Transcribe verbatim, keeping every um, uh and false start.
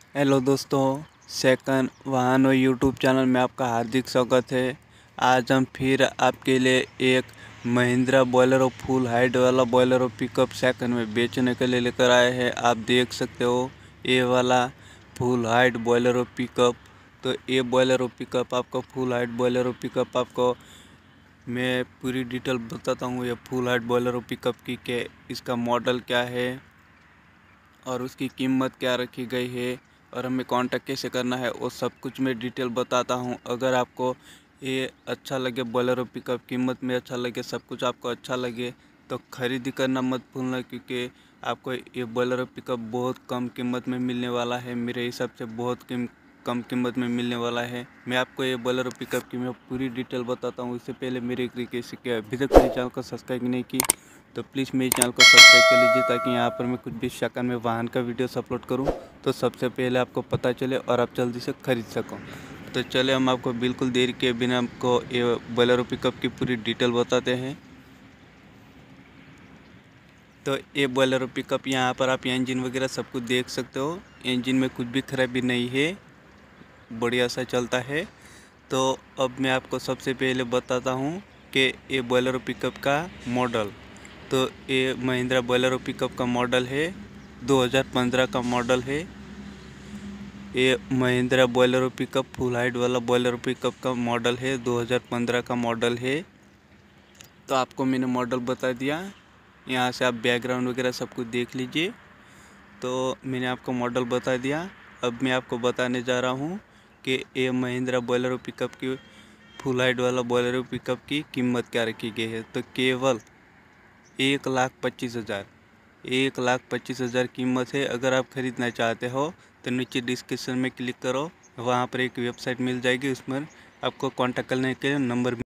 Hello दोस्तों, second वाहनों YouTube channel में आपका हार्दिक स्वागत है। आज हम फिर आपके लिए एक महिंद्रा बोलेरो फुल हाइट वाला बोलेरो पिकअप सेकंड में बेचने के लिए लेकर आए हैं। आप देख सकते हो ये वाला फुल हाइट बोलेरो पिकअप। तो ये बोलेरो पिकअप आपको फुल हाइट बोलेरो पिकअप आपको मैं पूरी डिटेल बताता हूँ। ये फुल हाइट बोलेरो पिकअप की के इसका मॉडल क्या है और उसकी कीमत क्या रखी गई है और हमें कांटेक्ट कैसे करना है, वो सब कुछ मैं डिटेल बताता हूँ। अगर आपको ये अच्छा लगे बोलेरो पिकअप, कीमत में अच्छा लगे, सब कुछ आपको अच्छा लगे तो खरीदी करना मत भूलना, क्योंकि आपको ये बोलेरो पिकअप बहुत कम कीमत में मिलने वाला है। मेरे हिसाब से बहुत कीम कम कीमत में मिलने वाला है। मैं आपको ये बोलेरो पिकअप की मैं पूरी डिटेल बताता हूँ। इससे पहले मेरे एक रिक्वेस्ट है कि अभी तक मेरे चैनल को सब्सक्राइब नहीं की तो प्लीज़ मेरे चैनल को सब्सक्राइब कर लीजिए, ताकि यहाँ पर मैं कुछ भी सेकंड में वाहन का वीडियोस अपलोड करूँ तो सबसे पहले आपको पता चले और आप जल्दी से खरीद सको। तो चले हम आपको बिल्कुल देर के बिना आपको ये बोलेरो पिकअप की पूरी डिटेल बताते हैं। तो ये बोलेरो पिकअप यहाँ पर आप इंजन वगैरह सब कुछ देख सकते हो। इंजन में कुछ भी खराबी नहीं है, बढ़िया सा चलता है। तो अब मैं आपको सबसे पहले बताता हूँ कि ये बोलेरो पिकअप का मॉडल। तो ये महिंद्रा बोलेरो पिकअप का मॉडल है, दो हज़ार पंद्रह का मॉडल है। ये Mahindra Bolero pickup full height वाला बोलेरो पिकअप का मॉडल है, दो हज़ार पंद्रह का मॉडल है। तो आपको मैंने मॉडल बता दिया, यहाँ से आप बैकग्राउंड वगैरह सब कुछ देख लीजिए। तो मैंने आपको मॉडल बता दिया। अब मैं आपको बताने जा रहा हूँ कि ये महिंद्रा बोलेरो पिकअप की फुल हाइट वाला बोलेरो पिकअप की कीमत क्या रखी गई है। तो केवल एक लाख पच्चीस हज़ार एक लाख पच्चीस हज़ार कीमत है। अगर आप ख़रीदना चाहते हो तो नीचे डिस्क्रिप्शन में क्लिक करो, वहाँ पर एक वेबसाइट मिल जाएगी, उसमें आपको कांटेक्ट करने के नंबर